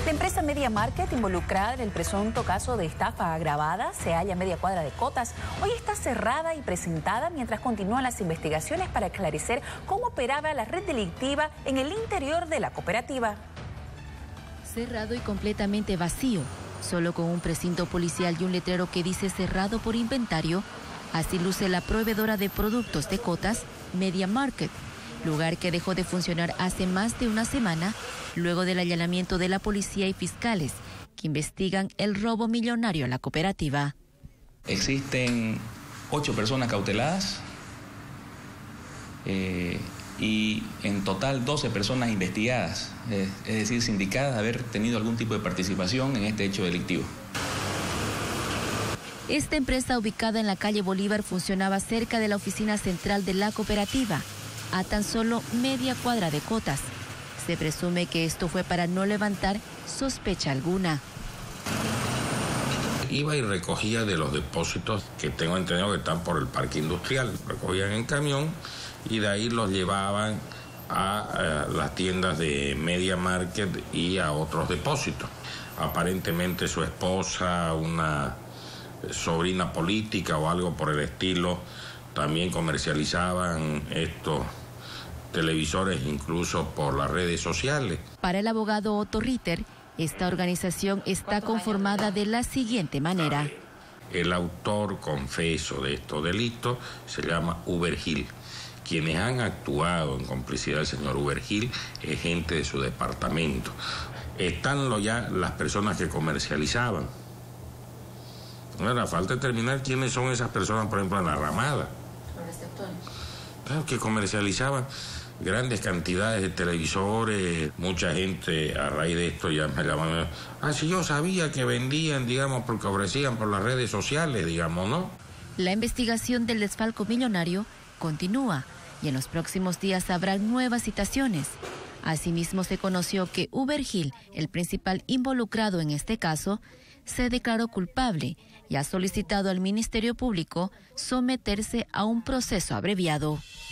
La empresa Media Market, involucrada en el presunto caso de estafa agravada, se halla a media cuadra de Cotas. Hoy está cerrada y presentada mientras continúan las investigaciones para esclarecer cómo operaba la red delictiva en el interior de la cooperativa. Cerrado y completamente vacío, solo con un precinto policial y un letrero que dice cerrado por inventario, así luce la proveedora de productos de Cotas, Media Market, lugar que dejó de funcionar hace más de una semana, luego del allanamiento de la policía y fiscales, que investigan el robo millonario a la cooperativa. Existen 8 personas cauteladas y en total 12 personas investigadas, es decir, sindicadas de haber tenido algún tipo de participación en este hecho delictivo. Esta empresa, ubicada en la calle Bolívar, funcionaba cerca de la oficina central de la cooperativa, a tan solo media cuadra de Cotas. Se presume que esto fue para no levantar sospecha alguna. Iba y recogía de los depósitos que tengo entendido que están por el parque industrial. Recogían en camión y de ahí los llevaban a las tiendas de Media Market y a otros depósitos. Aparentemente su esposa, una sobrina política o algo por el estilo, también comercializaban estos televisores incluso por las redes sociales. Para el abogado Otto Ritter, esta organización está conformada de la siguiente manera. El autor confeso de estos delitos se llama Ubergil. Quienes han actuado en complicidad del señor Ubergil es gente de su departamento. Están ya las personas que comercializaban. Ahora falta determinar quiénes son esas personas, por ejemplo, en la ramada. Claro, que comercializaban grandes cantidades de televisores. Mucha gente a raíz de esto ya me llaman. Si yo sabía que vendían, digamos, porque ofrecían por las redes sociales, digamos, ¿no? La investigación del desfalco millonario continúa y en los próximos días habrá nuevas citaciones. Asimismo, se conoció que Ubergil, el principal involucrado en este caso, se declaró culpable y ha solicitado al Ministerio Público someterse a un proceso abreviado.